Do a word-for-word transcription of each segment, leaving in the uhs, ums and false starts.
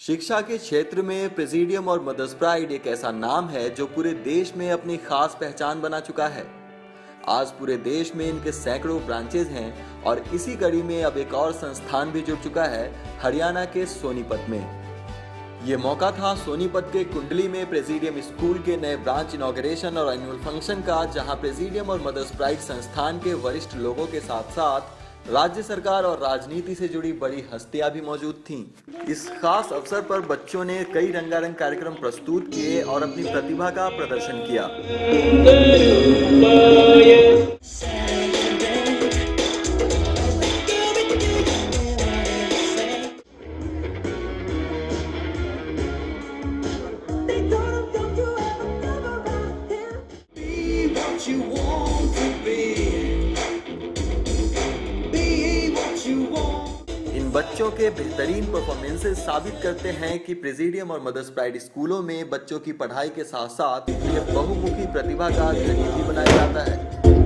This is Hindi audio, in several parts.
शिक्षा के क्षेत्र में प्रेसिडियम और मदर्स प्राइड एक ऐसा नाम है जो पूरे देश में अपनी खास पहचान बना चुका है। आज पूरे देश में इनके सैकड़ों ब्रांचेज हैं और इसी कड़ी में अब एक और संस्थान भी जुड़ चुका है हरियाणा के सोनीपत में। ये मौका था सोनीपत के कुंडली में प्रेसिडियम स्कूल के नए ब्रांच इनॉग्रेशन और एनुअल फंक्शन का, जहां प्रेसिडियम और मदर्स प्राइड संस्थान के वरिष्ठ लोगों के साथ साथ राज्य सरकार और राजनीति से जुड़ी बड़ी हस्तियां भी मौजूद थीं। इस खास अवसर पर बच्चों ने कई रंगारंग कार्यक्रम प्रस्तुत किए और अपनी प्रतिभा का प्रदर्शन किया। इन बच्चों के बेहतरीन परफॉर्मेंसेस साबित करते हैं कि प्रेसिडियम और मदर्स प्राइड स्कूलों में बच्चों की पढ़ाई के साथ साथ उन्हें बहुमुखी प्रतिभा का खनिज भी बनाया जाता है।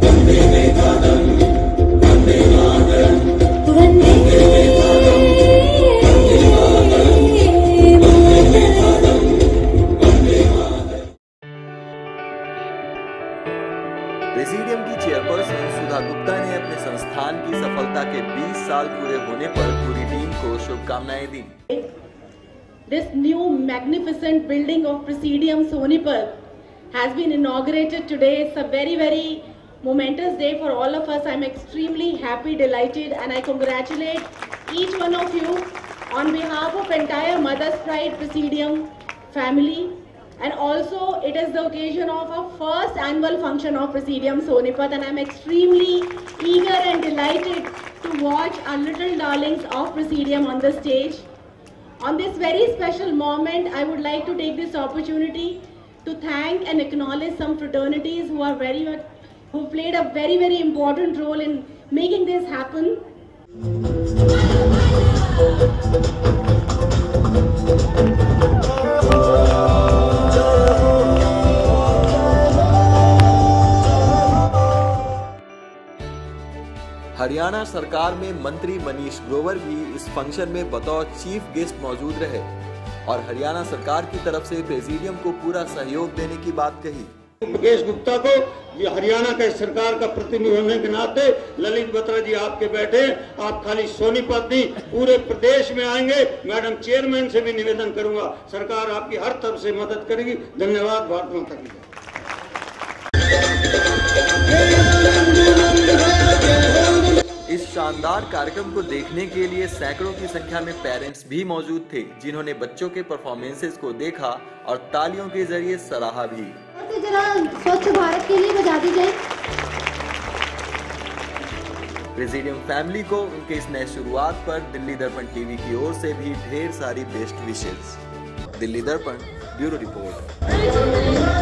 प्रेसिडियम की चेयरपर्सन सुधा गुप्ता ने अपने संस्थान की सफलता के बीस साल पूरे होने पर पूरी टीम को शुभकामनाएं दी। This new magnificent building of Presidium Sonipat has been inaugurated today. It's a very very momentous day for all of us. I'm extremely happy, delighted, and I congratulate each one of you on behalf of entire Mother's Pride Presidium family. And also it is the occasion of our first annual function of Presidium Sonipat, and I'm extremely eager and delighted to watch our little darlings of Presidium on the stage. On this very special moment, I would like to take this opportunity to thank and acknowledge some fraternities who are very much, who played a very very important role in making this happen. Haryana सरकार में मंत्री मनीष ग्रोवर भी इस फंक्शन में बतौर चीफ गेस्ट मौजूद रहे और हरियाणा सरकार की तरफ से प्रेसिडियम को पूरा सहयोग देने की बात कही। मुकेश गुप्ता को ये हरियाणा के सरकार का प्रतिनिधि होने के नाते ललित बत्रा जी आपके बैठे, आप खाली सोनीपत नहीं पूरे प्रदेश में आएंगे। मैडम चेयरमैन से भी निवेदन करूंगा, सरकार आपकी हर तरफ से मदद करेगी। धन्यवाद। भारत माता की जय। इस शानदार कार्यक्रम को देखने के लिए सैकड़ों की संख्या में पेरेंट्स भी mौजूद थे, जिन्होंने बच्चों के परफॉर्मेंसेस को देखा और तालियों के जरिए सराहा भी। जरा स्वच्छ भारत के लिए बजा दीजिए। प्रेसिडियम फैमिली को उनके इस नए शुरुआत पर दिल्ली दर्पण टीवी की ओर से भी ढेर सारी बेस्ट विशेस। दिल्ली दर्पण ब्यूरो रिपोर्ट।